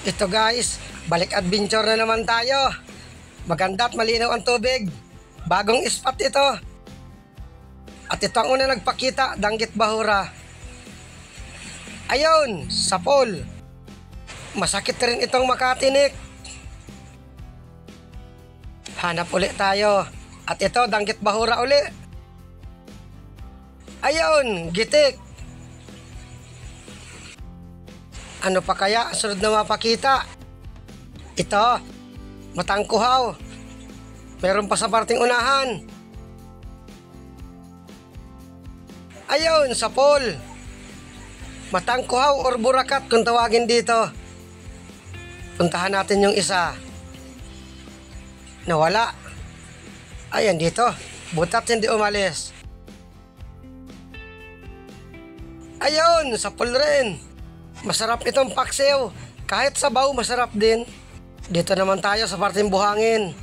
Ito guys, balik adventure na naman tayo. Maganda at malinaw ang tubig. Bagong spot ito. At ito ang una nagpakita, Danggit Bahura. Ayun, sa pool. Masakit rin itong makatinik. Hanap ulit tayo. At ito, Danggit Bahura uli. Ayun, gitik. Ano pa kaya ang sunod na mapakita? Ito, matangkuhaw. Meron pa sa parting unahan. Ayun, sa pool. Matangkuhaw or burakat kung tawagin dito. Puntahan natin yung isa. Nawala. Ayan dito. Butat hindi umalis. Ayun, sa pool rin. Masarap itong paksiw. Kahit sabaw, masarap din. Dito naman tayo sa parting buhangin.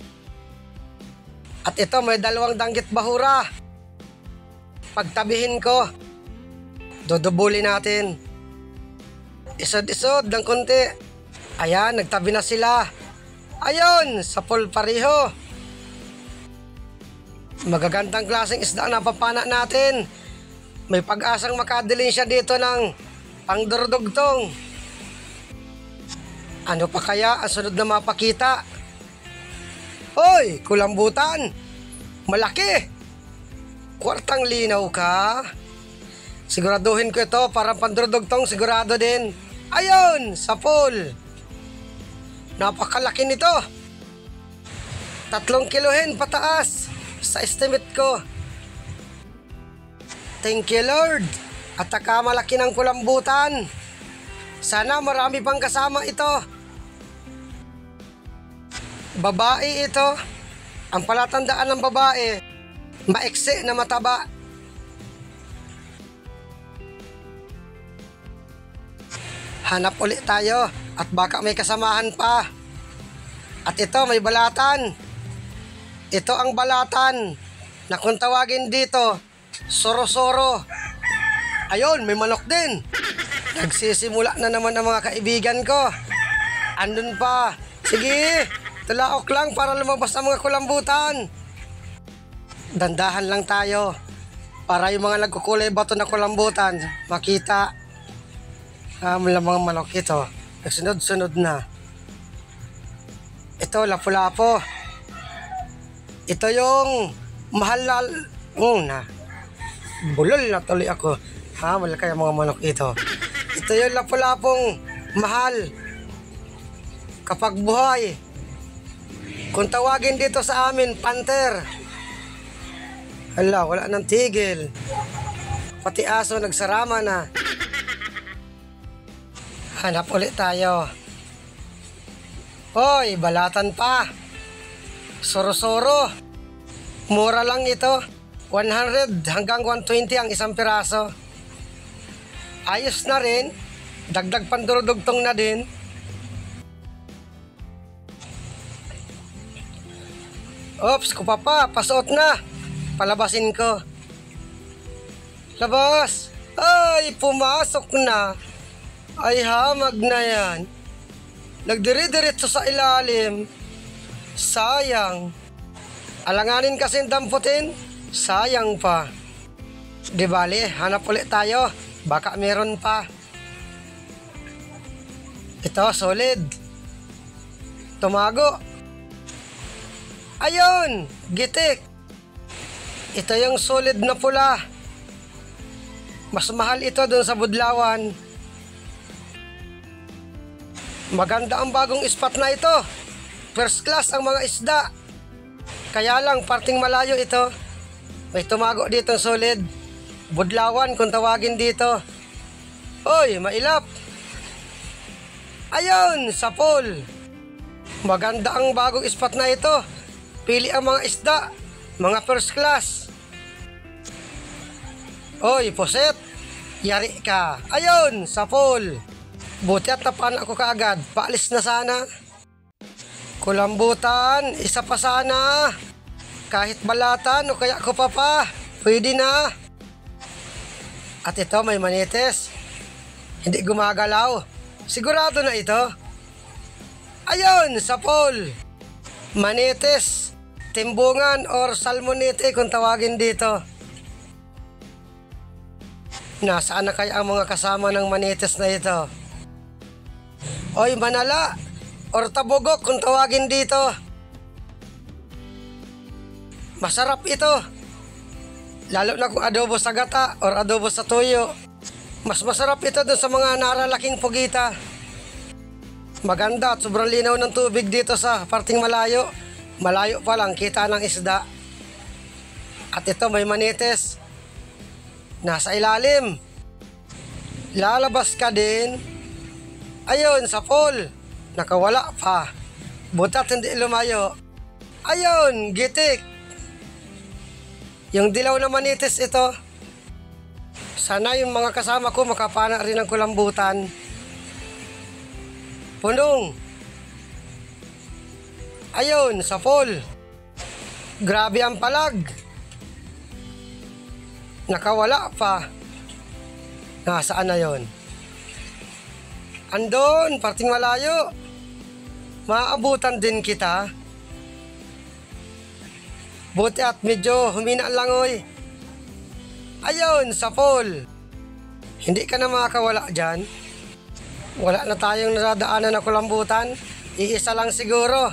At ito, may dalawang Danggit Bahura. Pagtabihin ko, dudubuli natin. Isod-isod ng konti. Ayan, nagtabi na sila. Ayun, sa pool pareho. Magagandang klaseng isda na napapana natin. May pag-asang makadilin siya dito ng pangdurdugtong. Ano pa kaya ang sunod na mapakita? Hoy, kulambutan! Malaki! Kwartang linaw ka? Siguraduhin ko ito para pandurdugtong sigurado din. Ayun, sa pool. Napakalaki nito. 3 kilohin pataas sa estimate ko. Thank you Lord. At malaki ng kulambutan. Sana marami pang kasama ito. Babae ito. Ang palatandaan ng babae, maiksi na mataba. Hanap ulit tayo at baka may kasamahan pa. At ito may balatan. Ito ang balatan na kung tawagin dito, soro-soro. Ayun, may manok din. Nagsisimula na naman ang mga kaibigan ko. Andun pa. Sige, tulaok lang para lumabas ang mga kulambutan. Dandahan lang tayo para yung mga nagkukulay bato na kulambutan makita. Mga manok ito. Nagsunod-sunod na. Ito, lapu-lapo. Ito yung mahal na bulol na tuloy ako. Malaki ang mga manok ito. Ito yung lapu-lapong mahal kapag buhay. Kung tawagin dito sa amin, panther. Hala, wala nang tigil. Pati aso nagsarama na. Hanap ulit tayo. Hoy, balatan pa. Soro-soro. Mura lang ito. 100 hanggang 120 ang isang piraso. Ayos na rin. Dagdag pandurudugtong na din. Oops, kupapa. Pasuot na. Palabasin ko. Labas. Ay, pumasok na. Ay, hamag na yan. Nagdiri-diretso sa ilalim. Sayang. Alanganin kasi damputin. Sayang pa. Di bali, hanap ulit tayo. Baka meron pa. Ito, solid. Tumago. Ayun, gitik. Ito yung solid na pula. Mas mahal ito dun sa Budlawan. Maganda ang bagong spot na ito. First class ang mga isda. Kaya lang, parting malayo ito. May tumago dito solid. Budlawan kung tawagin dito. Hoy, mailap. Ayun, sa pool. Maganda ang bagong spot na ito. Pili ang mga isda. Mga first class. Hoy, puset. Yari ka. Ayun, sa pool. Buti at napan ako kaagad. Paalis na sana. Kulambutan, isa pa sana. Kahit balatan o kaya ko pa. Pwede na. At ito may manites. Hindi gumagalaw. Sigurado na ito. Ayun, sa pool. Manitis, timbungan or salmonite kung tawagin dito. Nasaan na kaya ang mga kasama ng manitis na ito? Oy, manala or tabugok kung tawagin dito. Masarap ito. Lalo na kung adobo sa gata or adobo sa tuyo. Mas masarap ito dun sa mga naralaking pugita. Maganda at sobrang linaw ng tubig dito sa parting malayo. Malayo pa lang kita ng isda. At ito may manitis. Nasa ilalim. Lalabas ka din. Ayun, sa pool. Nakawala pa. Butat hindi lumayo. Ayun, gitik. Yung dilaw na manitis ito. Sana yung mga kasama ko makapana rin ng kulambutan. Punong. Ayun, sa pool. Grabe ang palag. Nakawala pa. Nasaan na yon? Andon, parting malayo. Maabutan din kita. Buti at medyo humina ang langoy. Ayun, sa pool. Hindi ka na makakawala dyan. Wala na tayong nadadaanan na kulambutan. Iisa lang siguro.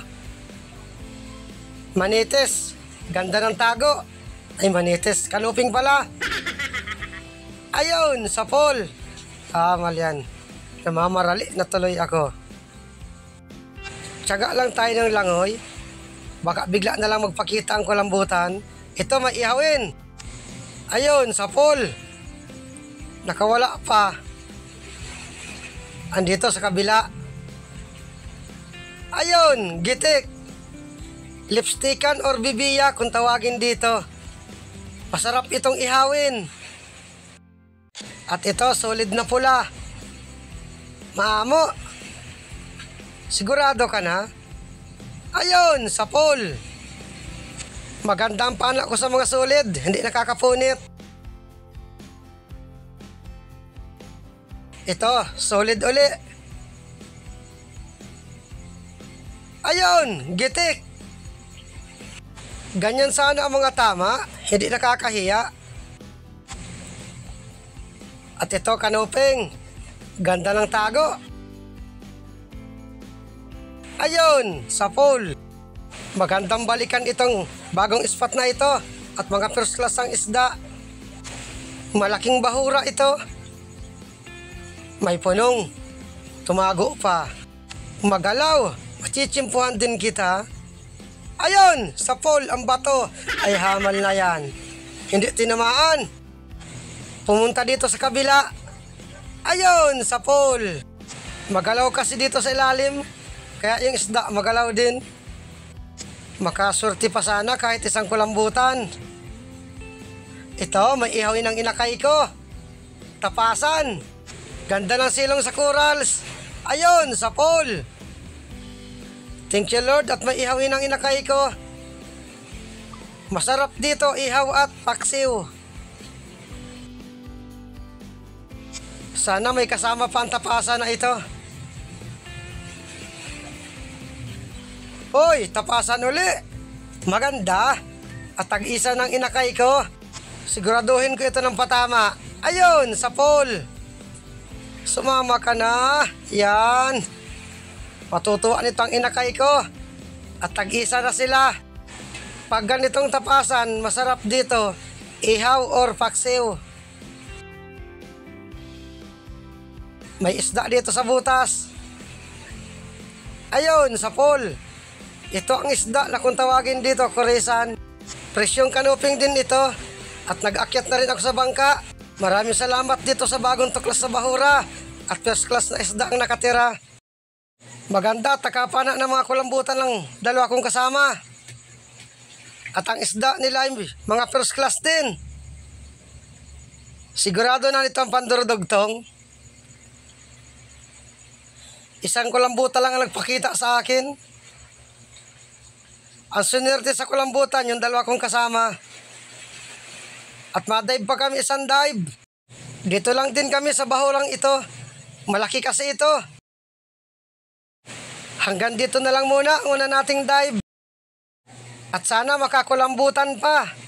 Manitis. Ganda ng tago. Ay, manitis. Kanuping pala. Ayun, sa pool. Tama yan. Namamarali na tuloy ako. Tiyaga lang tayo ng langoy. Baka bigla na lang magpakita ang kulambutan. Ito may ihawin. Ayun, sa pool. Nakawala pa. Andito sa kabila. Ayun, gitik. Lipstickan or bibiya kung tawagin dito. Masarap itong ihawin. At ito, solid na pula. Maamo. Sigurado ka na? Ayun, sa pool. Maganda ang pana ko sa mga solid. Hindi nakakapunit. Ito, solid uli. Ayun, gitik. Ganyan sana ang mga tama. Hindi nakakahiya. At ito, kanuping. Ganda ng tago. Ayun, sa pool. Magandang balikan itong bagong spot na ito at mga first class ang isda. Malaking bahura ito. May punong. Tumago pa. Magalaw. Machichimpuhan din kita. Ayun, sa pool ang bato. Ay hamal na yan. Hindi tinamaan. Pumunta dito sa kabila. Ayun, sa pool. Magalaw kasi dito sa ilalim. Kaya yung isda magalaw din. Makasurti pa sana kahit isang kulambutan. Ito, may ihawin ang inakay ko. Tapasan. Ganda ng silong sa corals. Ayun, sa pool. Thank you Lord at may ihawin ang inakay ko. Masarap dito ihaw at paksiw. Sana may kasama pa ang tapasan na ito. Hoy, tapasan uli. Maganda. At tag-isa ng inakay ko. Siguraduhin ko ito ng patama. Ayun, sa pool. Sumama ka na. Yan. Matutuwa nito ang inakay ko. At tag-isa na sila. Pag ganitong tapasan, masarap dito. Ihaw or paksiw. May isda dito sa butas. Ayun, sa pool. Ito ang isda na kung tawagin dito, kurisan. Presyong kanuping din ito. At nag-akyat na rin ako sa bangka. Maraming salamat dito sa bagong tuklas sa bahura. At first class na isda ang nakatira. Maganda, takapana ng mga kulambutan ng dalawa kong kasama. At ang isda nila ay mga first class din. Sigurado na nito ang pandurudugtong. Isang kulambutan lang ang nagpakita sa akin. Ang sunerte sa kulambutan, yung dalawa kong kasama. At madive pa kami isang dive. Dito lang din kami sa bahurang ito. Malaki kasi ito. Hanggang dito na lang muna ang una nating dive. At sana makakulambutan pa.